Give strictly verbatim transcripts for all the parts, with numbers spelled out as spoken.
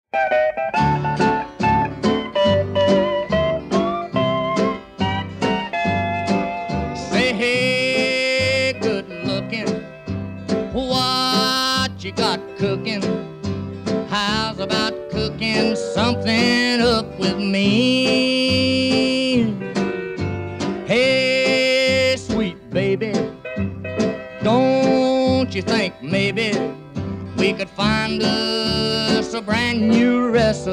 Say, hey, good looking, what you got cooking? How's about cooking something up with me? Hey, sweet baby, don't you think maybe we could find us a brand new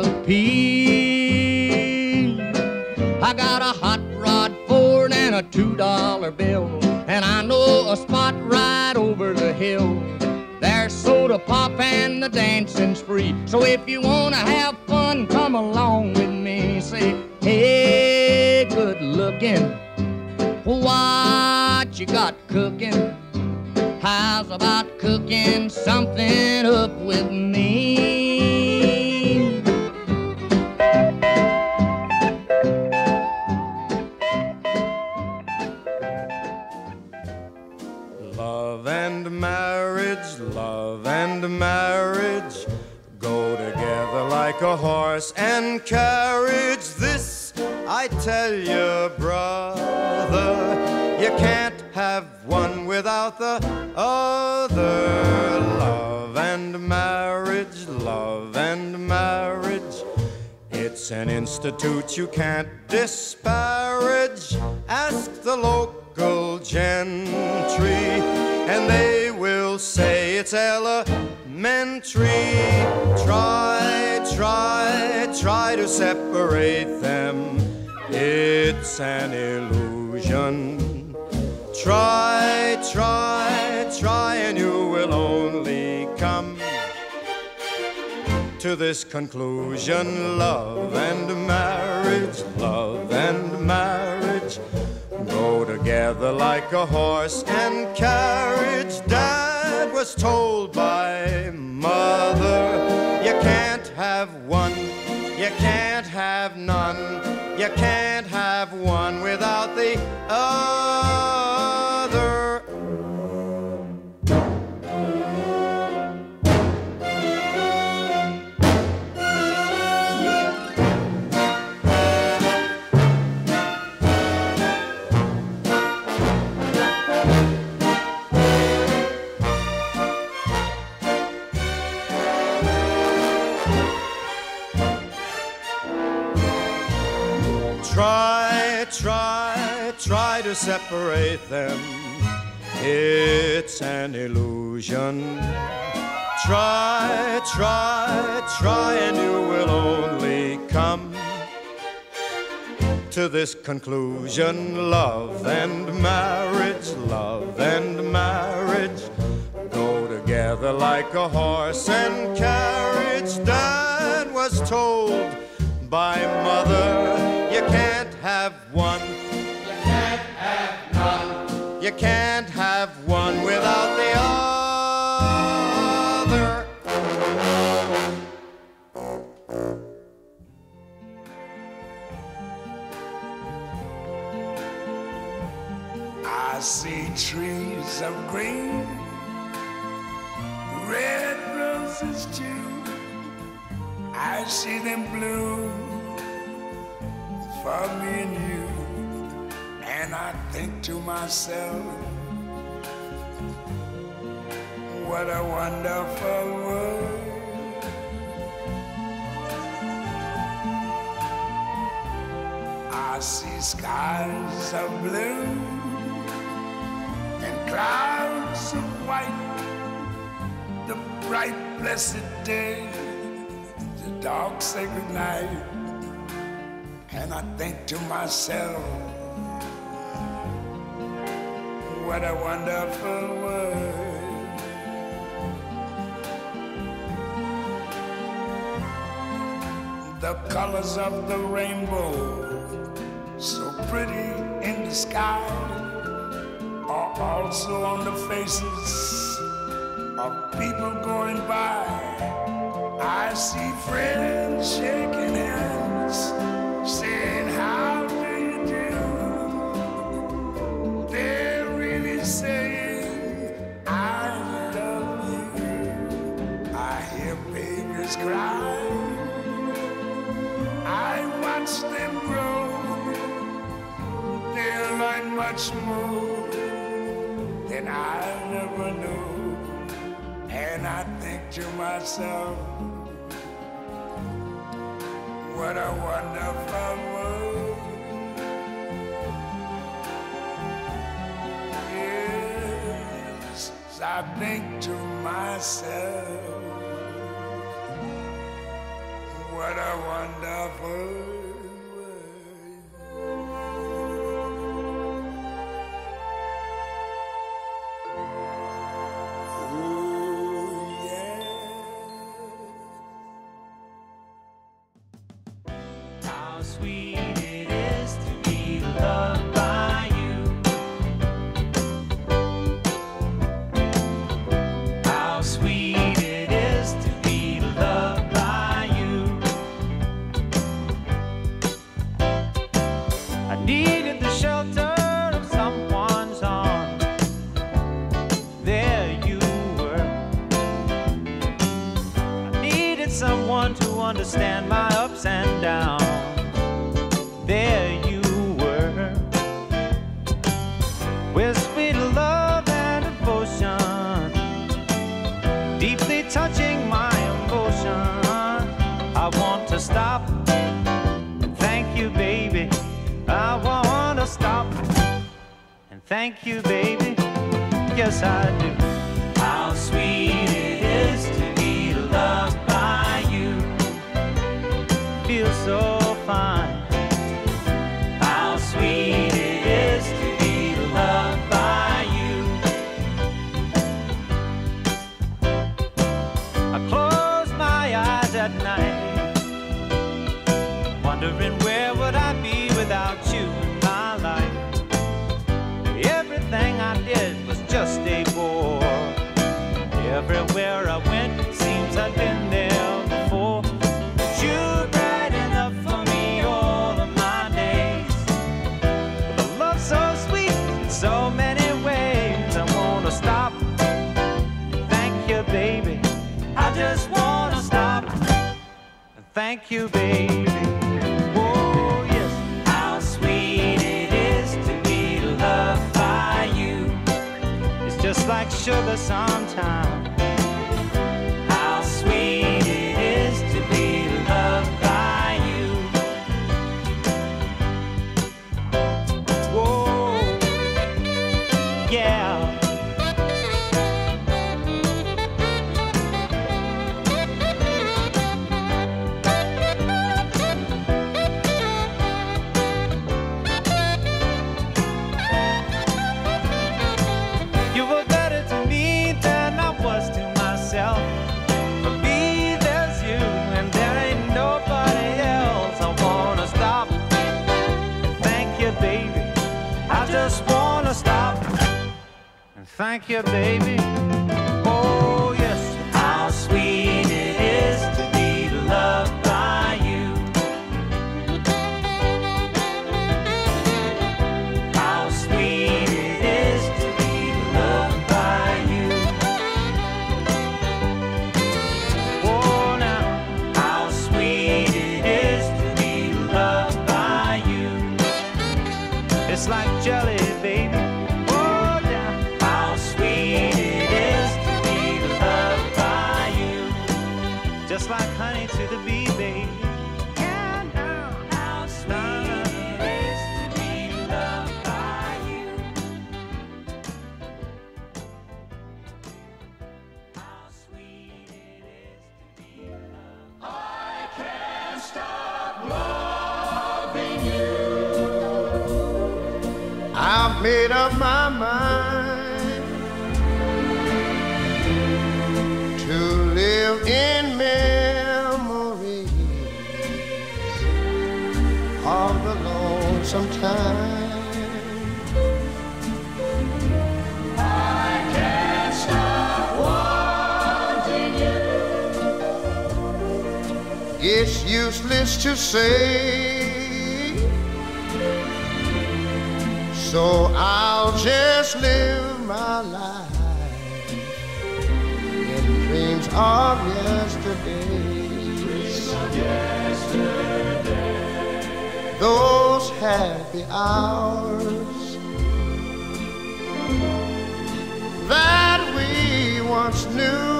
recipe? I got a hot rod Ford and a two dollar bill, and I know a spot right over the hill. There's soda pop and the dancing's free. So if you wanna have fun, come along with me. Say, hey, good looking, what you got cooking? How's about cooking something up with me? Love and marriage, love and marriage go together like a horse and carriage. This I tell you, brother, you can't have one without the other. Love and marriage, love and marriage, it's an institute you can't disparage. Ask the local gentry, and they will say it's elementary. Try, try, try to separate them, it's an illusion. Try, try, try, and you will only come to this conclusion. Love and marriage, love and marriage go together like a horse and carriage. Dad was told by mother, you can't have one, you can't have none, you can't have one without the other. Try, try, try to separate them, it's an illusion. Try, try, try, and you will only come to this conclusion. Love and marriage, love and marriage go together like a horse and carriage. Dad was told by mother, you can't have one, you can't have none, you can't have one without the other. I see trees of green, red roses too. I see them bloom for me and you, and I think to myself, what a wonderful world. I see skies of blue and clouds of white, the bright blessed day, the dark sacred night. And I think to myself, what a wonderful world. The colors of the rainbow, so pretty in the sky, are also on the faces of people going by. I see friends shaking hands, saying, how do you do? They're really saying, I love you. I hear babies cry, watch them grow, they'll learn much more than I never knew. And I think to myself, what a wonderful world. Yes, I think to myself, what a wonderful world. Sweet it is to be loved by you. How sweet it is to be loved by you. I needed the shelter of someone's arms. There you were. I needed someone to understand my ups and downs. There you were, with sweet love and devotion, deeply touching my emotion. I want to stop and thank you, baby. I want to stop and thank you, baby. Yes, I do. How sweet it is to be loved by you. Feels so fine. Sweet it is to be loved by you. I close my eyes at night, wondering where would I be without you in my life. Everything I did was just a bore. Everywhere I went, it seems I've been there before. But you brighten up for me all of my days. So sweet in so many ways. I wanna stop and thank you, baby. I just wanna stop and thank you, baby. Oh yes. How sweet it is to be loved by you. It's just like sugar sometimes. How sweet it is to be loved by you. Yeah. You were better to me than I was to myself. For me, there's you, and there ain't nobody else. I wanna stop and thank you, baby. I just wanna stop and thank you, baby. Oh yes. How sweet it is to be loved by you. How sweet it is to be loved by you. Oh now, how sweet it is to be loved by you. It's like jelly, baby. Oh yeah. How sweet it is to be loved by you. Just like honey to the bee, baby. Yeah, now. How sweet it is to be loved by you. How sweet it is to be loved. I can't stop loving you. I've made up my mind to live in memories of the lonesome time. I can't stop wanting you. It's useless to say, so I'll just live my life in dreams of yesterday. Dreams of yesterday. happy hours that we once knew.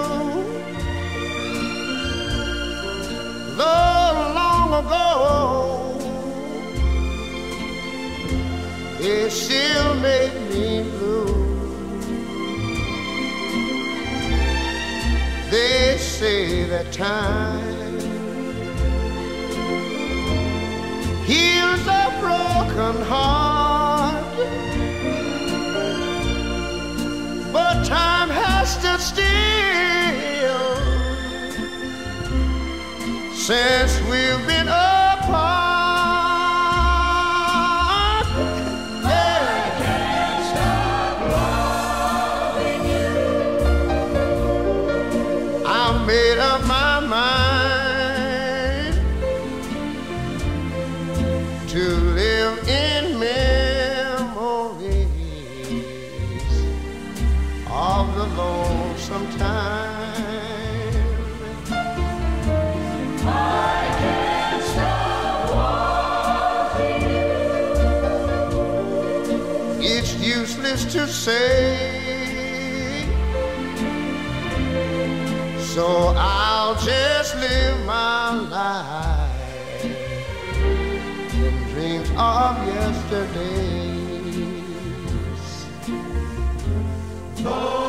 Though long ago, it still made me blue. They say that time heals a broken heart, but time has stood still since we've been apart. Made up my mind to live in memories of the lonesome time. I can't stop wanting you. It's useless to say, so I'll just live my life in dreams of yesterdays. Oh.